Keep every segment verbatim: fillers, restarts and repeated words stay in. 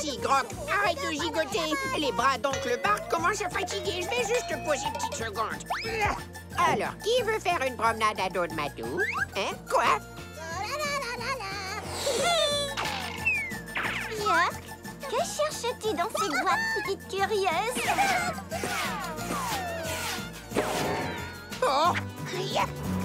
Merci, Groc. Arrête de gigoter. Les bras d'oncle Bart commencent à fatiguer. Je vais juste te poser une petite seconde. Alors, qui veut faire une promenade à dos de Matou? Hein? Quoi? York, que cherches-tu dans ces boîtes, petite curieuse? Oh! Yeah.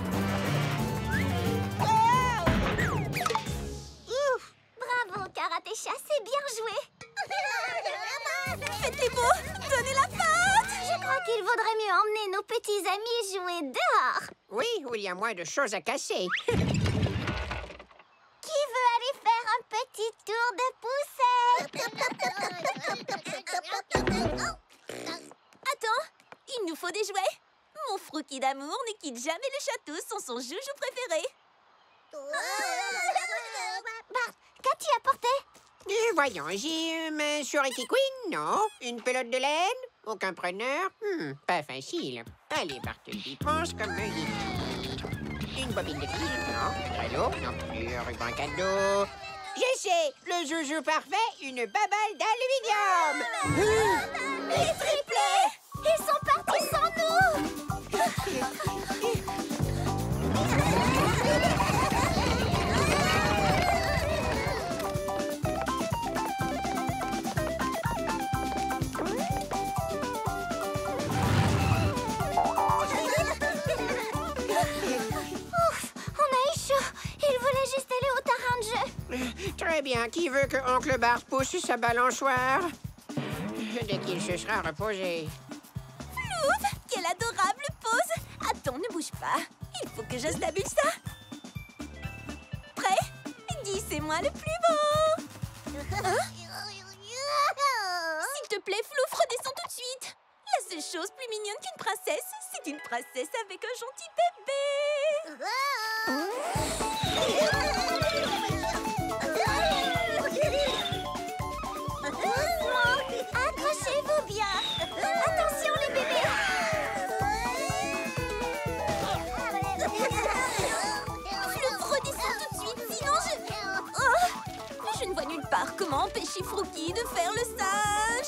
Ouf! Bravo, Karatécha, c'est bien joué. Faites les beaux, donnez la patte. Je crois qu'il vaudrait mieux emmener nos petits amis jouer dehors. Oui, où il y a moins de choses à casser. Qui veut aller faire un petit tour de poussette? Attends, il nous faut des jouets. Mon Frookie d'amour ne quitte jamais le château sans son joujou préféré. Bart, qu'as-tu apporté? Et voyons, j'ai une Shorty Queen, non? Une pelote de laine? Aucun preneur? Hmm, pas facile. Allez, Bartleby, pense comme un lit. Une bobine de fil, non? Très lourd, non plus. Un ruban cadeau. Je sais, le joujou parfait, une babale d'aluminium. Les triplés! Ils sont partis sans nous! Ouf, on a eu chaud. Il voulait juste aller au terrain de jeu. Très bien. Qui veut que Oncle Bart pousse sa balançoire? Dès qu'il se sera reposé. Flouf, quelle adorable pose. Attends, ne bouge pas. Il faut que je stabilise ça. Prêt? Dis, c'est moi le plus beau. Hein? S'il te plaît, Flouf, redescends tout de suite. La seule chose plus mignonne qu'une princesse, c'est une princesse avec un gentil bébé. Accrochez-vous bien. Attention les bébés. Flouf, redescends tout de suite, sinon je... Oh, je ne vois nulle part comment empêcher Frookie de faire le singe.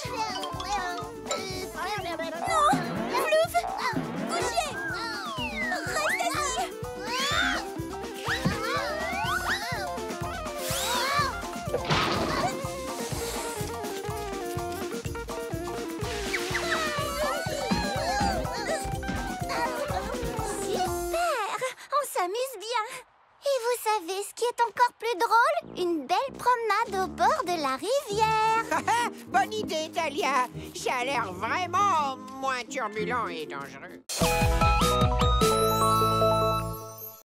Non, Flouf, bougez. Reste assis. Super! On s'amuse bien. Et vous savez ce qui est encore plus drôle? Une belle promenade au bord de la rivière. Bonne idée, Talia. Ça a l'air vraiment moins turbulent et dangereux.